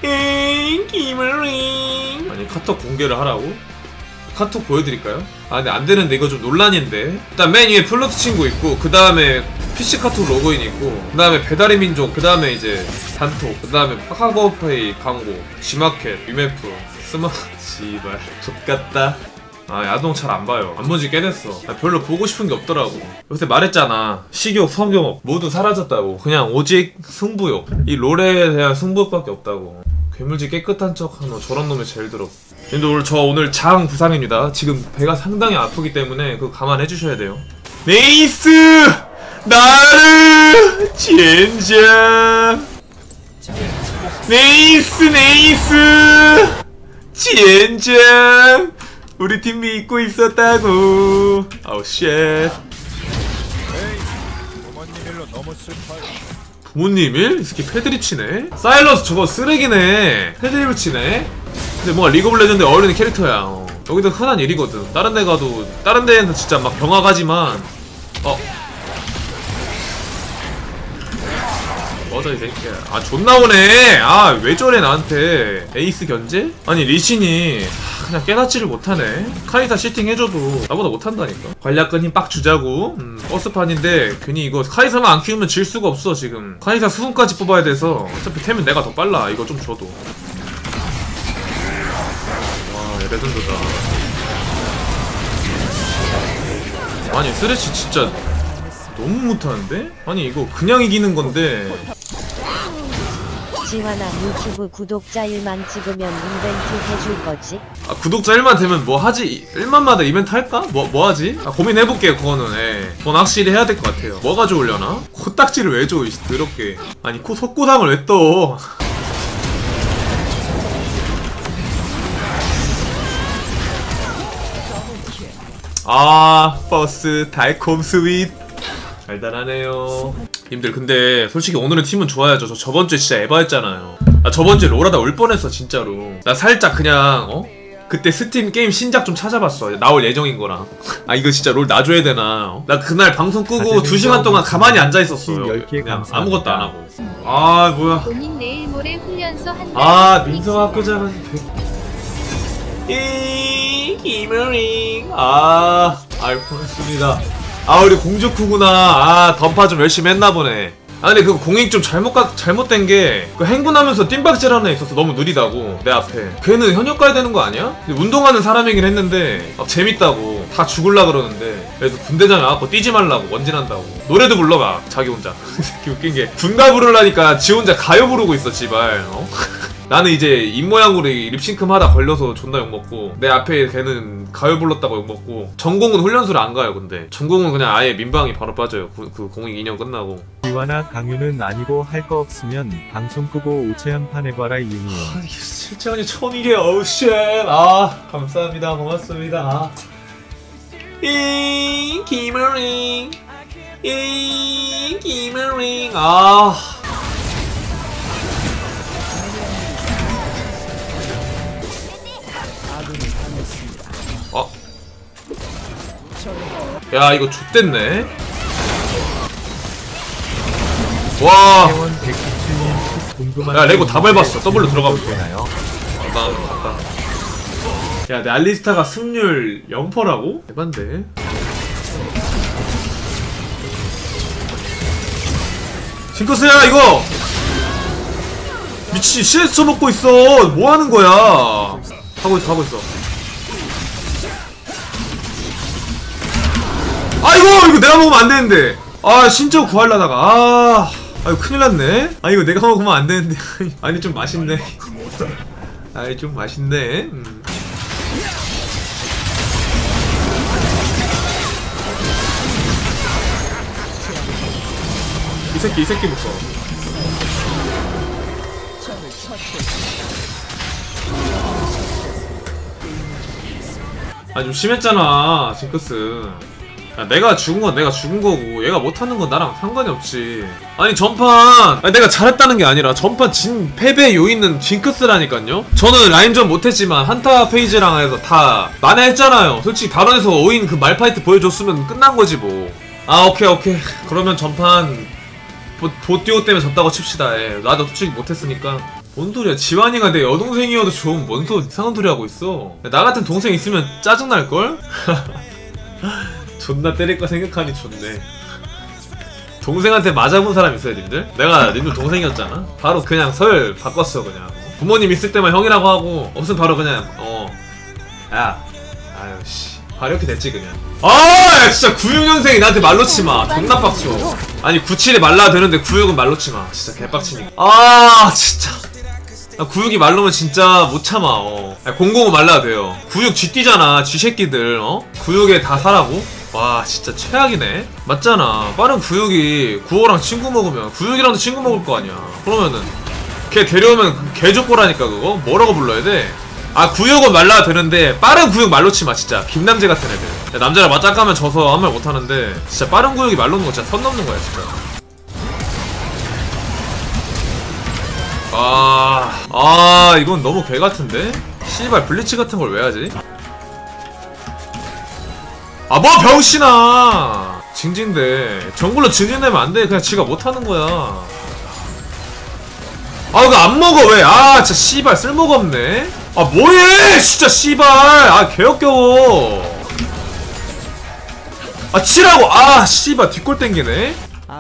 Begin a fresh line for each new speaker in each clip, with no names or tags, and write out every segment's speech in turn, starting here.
기머링. 아니 카톡 공개를 하라고? 카톡 보여드릴까요? 아 근데 안되는데 이거 좀 논란인데. 일단 맨 위에 플러스 친구 있고 그 다음에 PC 카톡 로그인 있고 그 다음에 배달의 민족 그 다음에 이제 단톡 그 다음에 카카오페이 광고 G마켓 유메프 스마 씨발 족같다. 아 야동 잘 안 봐요. 안 본지 꽤 됐어. 아, 별로 보고 싶은 게 없더라고. 요새 말했잖아. 식욕, 성욕 모두 사라졌다고. 그냥 오직 승부욕. 이 롤에 대한 승부욕밖에 없다고. 괴물지 깨끗한 척하는 저런 놈이 제일 더럽. 근데 오늘 장 부상입니다. 지금 배가 상당히 아프기 때문에 그거 감안해 주셔야 돼요. 네이스! 나르! 젠장! 네이스! 젠장! 우리 팀 믿고 있었다고. 아우 쉣. 부모님 일? 이 새끼 패드립 치네? 사일러스 저거 쓰레기네. 패드립을 치네? 근데 뭔가 리그 오브 레전드에 어울리는 캐릭터야. 여기도 흔한 일이거든. 다른 데 가도 다른 데는 진짜 막 병화가지만 맞아 이 새끼야. 아 존나 오네. 아 왜 저래 나한테. 에이스 견제? 아니 리신이 그냥 깨닫지를 못하네. 카이사 시팅 해줘도 나보다 못한다니까. 관략근 힘 빡 주자고. 버스판인데 괜히 이거 카이사만 안 키우면 질 수가 없어 지금. 카이사 수훈까지 뽑아야 돼서 어차피 템은 내가 더 빨라. 이거 좀 줘도. 와 레전드다. 아니 쓰레쉬 진짜 너무 못하는데? 아니 이거 그냥 이기는 건데.
지환아 유튜브 구독자 1만 찍으면 이벤트 해줄 거지?
아 구독자 1만 되면 뭐 하지? 1만마다 이벤트 할까? 뭐 하지? 아 고민해볼게요 그거는. 그건 확실히 해야 될 것 같아요. 뭐가 좋으려나? 코딱지를 왜 줘? 더럽게. 아니 코 속고상을 왜 떠? 아 버스 달콤 스윗 달달하네요. 님들 근데 솔직히 오늘의 팀은 좋아야죠. 저 저번주에 진짜 에바였잖아요. 나 저번주에 롤하다 울 뻔했어 진짜로. 나 살짝 그냥 그때 스팀 게임 신작 좀 찾아봤어. 나올 예정인 거랑. 아 이거 진짜 롤 놔줘야 되나. 나 그날 방송 끄고 2시간 동안 가만히 앉아있었어요. 그냥 아무것도 안 하고. 아 뭐야.
본인 내일 모레 훈련소 한달.
아 민성학교잖아. 기머링. 아이 고맙습니다. 아 우리 공주쿠구나. 아 던파 좀 열심히 했나보네. 아 근데 그 공익 좀 잘못된 게 그 행군하면서 뜀박질 하나 있었어. 너무 느리다고 내 앞에. 걔는 현역 가야 되는 거 아니야? 운동하는 사람이긴 했는데 막 재밌다고 다 죽을라 그러는데. 그래서 군대장이 와갖고 뛰지 말라고 원진한다고. 노래도 불러가 자기 혼자. 웃긴 게 군가 부르려니까 지 혼자 가요 부르고 있어 지발. 나는 이제 입모양으로 립싱크하다 걸려서 존나 욕먹고 내 앞에 걔는 가요 불렀다고 욕먹고. 전공은 훈련소를 안 가요. 근데 전공은 그냥 아예 민방위 바로 빠져요. 그 공익 2년 끝나고.
지환아 강유는 아니고 할 거 없으면 방송 끄고 오체연판 해봐라 유니온.
실체원이 처음이게. 어우 쉣. 아 감사합니다. 고맙습니다. 기머링 기머링. 아 야 이거 좆됐네. 와. 야 레고 다 밟았어. W 들어가볼게. 난 갔다. 야 내 알리스타가 승률 0%라고? 대반데. 징크스야 이거 미친. CS 쳐먹고 있어. 뭐하는 거야. 하고 있어. 아이고 이거 내가 먹으면 안 되는데. 아 신적 구하려다가 아이고 큰일 났네. 아 이거 내가 먹으면 안 되는데. 아니 좀 맛있네. 아이 좀 맛있네. 이 새끼부터. 아 좀 심했잖아 징크스. 야, 내가 죽은 건 내가 죽은 거고 얘가 못하는 건 나랑 상관이 없지. 아니 전판 내가 잘했다는 게 아니라 전판 패배 요인은 징크스라니깐요. 저는 라인전 못했지만 한타 페이지랑 해서 다 만회했잖아요. 솔직히 발언에서 5인 그 말파이트 보여줬으면 끝난 거지 뭐. 아 오케이 그러면 전판 보듀오 때문에 졌다고 칩시다. 나도 솔직히 못했으니까. 뭔 소리야. 지환이가 내 여동생이어도 좀 뭔 소리 이상한 소리 하고 있어. 나 같은 동생 있으면 짜증날걸? 존나 때릴 거 생각하니 좋네. 동생한테 맞아본 사람 있어요 님들? 내가 님들 동생이었잖아. 바로 그냥 설 바꿨어. 그냥 부모님 있을 때만 형이라고 하고 없으면 바로 그냥 야 아유 씨 바로 이렇게 됐지 그냥. 아 진짜 96년생이 나한테 말로 치마. 존나 빡쳐. 아니 97에 말라야 되는데 96은 말로 치마. 진짜 개빡치니까. 아 진짜 96이 말로면 진짜 못 참아. 00은 말라야 돼요. 96 쥐띠잖아 쥐새끼들. 96에 다 사라고? 와 진짜 최악이네. 맞잖아. 빠른 96이 95랑 친구 먹으면 96이랑도 친구 먹을 거 아니야. 그러면은 걔 데려오면 개족보라니까. 그거 뭐라고 불러야 돼? 96은 말라야 되는데 빠른 96 말로 치마. 진짜 김남재 같은 애들. 남자랑 맞짱까면 져서 아무 말 못하는데 진짜 빠른 96이 말로 놓는 거 진짜 선 넘는 거야 진짜. 이건 너무 개같은데? 씨발 블리치 같은 걸 왜 하지? 뭐 병신아! 징징대. 정글로 징징대면 안 돼. 그냥 지가 못하는 거야. 이거 안 먹어 왜? 진짜 씨발 쓸모가 없네. 뭐해! 진짜 씨발! 개역겨워. 치라고! 씨발 뒷골 땡기네?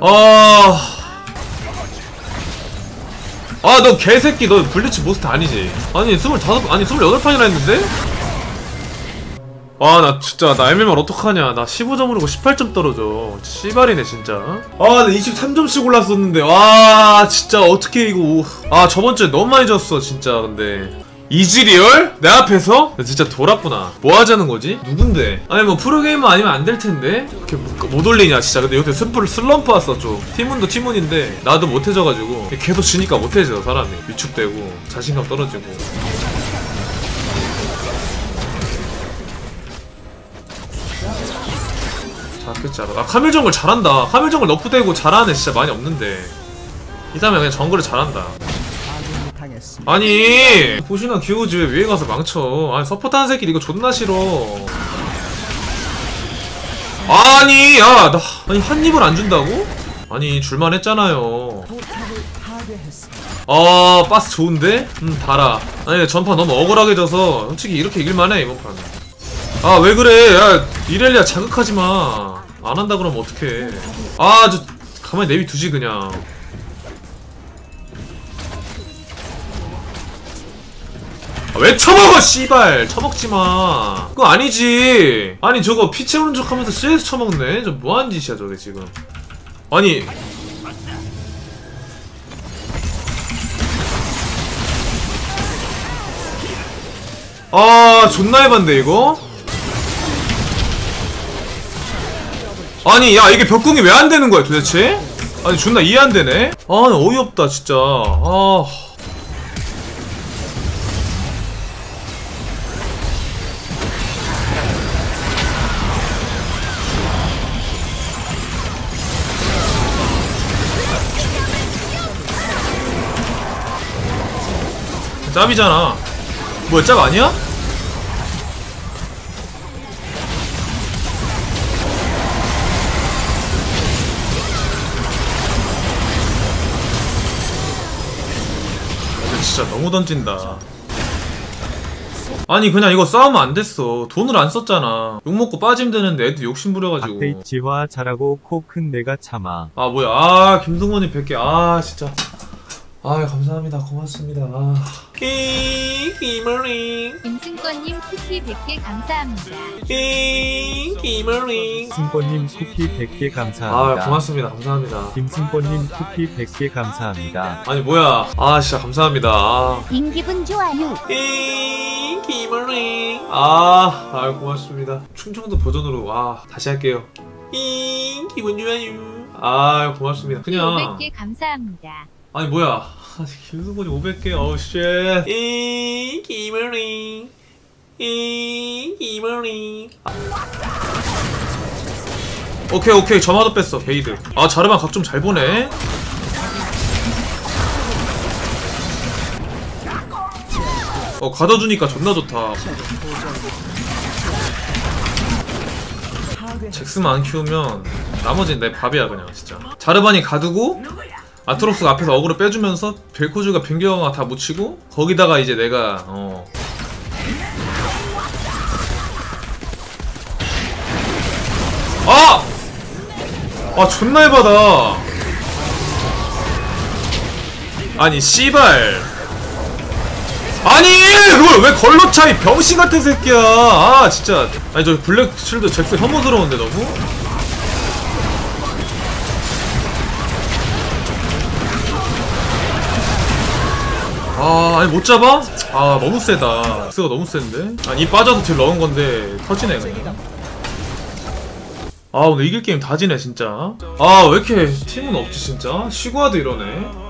너 개새끼. 너 블리츠 모스트 아니지? 아니 28판이나 했는데? 나 진짜 나 MMR 어떡하냐. 나 15점으로 18점 떨어져. 진짜 씨발이네 진짜. 나 23점씩 올랐었는데 진짜 어떻게 이거. 저번주에 너무 많이 졌어 진짜. 근데 이즈리얼? 내 앞에서? 진짜 돌았구나. 뭐 하자는 거지? 누군데? 아니 뭐 프로게이머 아니면 안 될 텐데? 이렇게 못 올리냐 진짜. 근데 요새 슬럼프 왔어 좀. 팀운도 팀운인데 나도 못해져가지고 계속 지니까 못해져 사람이. 위축되고 자신감 떨어지고. 그치 알아. 카밀 정글 잘한다. 카밀 정글 너프되고 잘하는 애 진짜 많이 없는데 이 사람이 그냥 정글을 잘한다. 아니 보시나 기우지 왜 위에 가서 망쳐. 서포트 하는 새끼 이거 존나 싫어. 아니 한 입을 안 준다고? 아니 줄만 했잖아요. 빠스 좋은데? 달아. 아니 전판 너무 억울하게 져서 솔직히 이렇게 이길만해 이번 판. 왜 그래. 야 이렐리아 자극하지마. 안 한다 그러면 어떡해. 저 가만히 내비두지 그냥. 왜 처먹어 씨발. 처먹지마. 그거 아니지. 아니 저거 피 채우는 척 하면서 CS 처먹네. 저 뭐하는 짓이야 저게 지금. 아니 존나 해봤네 이거. 아니 야 이게 벽궁이 왜 안되는 거야 도대체? 아니 존나 이해 안되네? 나 어이없다 진짜. 짭이잖아. 뭐야 짭 아니야? 진짜 너무 던진다. 아니 그냥 이거 싸우면 안 됐어. 돈을 안 썼잖아. 욕먹고 빠지면 되는데 애들 욕심 부려가지고.
박데이지화 잘하고 코 큰 내가 참아.
뭐야. 김승원님 100개. 진짜. 감사합니다. 고맙습니다. 김승권님
쿠키 100개 감사합니다.
김승권님 쿠키 100개 감사합니다.
고맙습니다. 감사합니다.
김승권님 쿠키 100개 감사합니다.
아니 뭐야. 진짜 감사합니다.
인기분 좋아요.
김승권님. 고맙습니다. 충청도 버전으로 다시 할게요. 기분 좋아요. 고맙습니다. 그냥
500개 감사합니다.
아니 뭐야. 김승권이 500개. 쉣. 김승권님. 오케이 점화도 뺐어 게이드. 자르반 각 좀 잘 보네. 가둬주니까 존나 좋다. 잭스만 안 키우면 나머지는 내 밥이야 그냥 진짜. 자르반이 가두고 아트록스가 앞에서 어그로 빼주면서 벨코즈가 변경화 다 묻히고 거기다가 이제 내가 아! 아 존나 해바다. 아니 씨발. 아니 그걸 왜 걸러 차 이 병신 같은 새끼야. 아 진짜. 아니 저 블랙 쉴드 잭스 혐오스러운데 너무? 아 아니 못 잡아? 아 너무 세다. 잭스가 너무 센데? 아니 이 빠져서 딜 넣은 건데 터지네 그냥. 아 오늘 이길 게임 다 지네 진짜. 아 왜 이렇게 팀은 없지 진짜? 시구하드 이러네.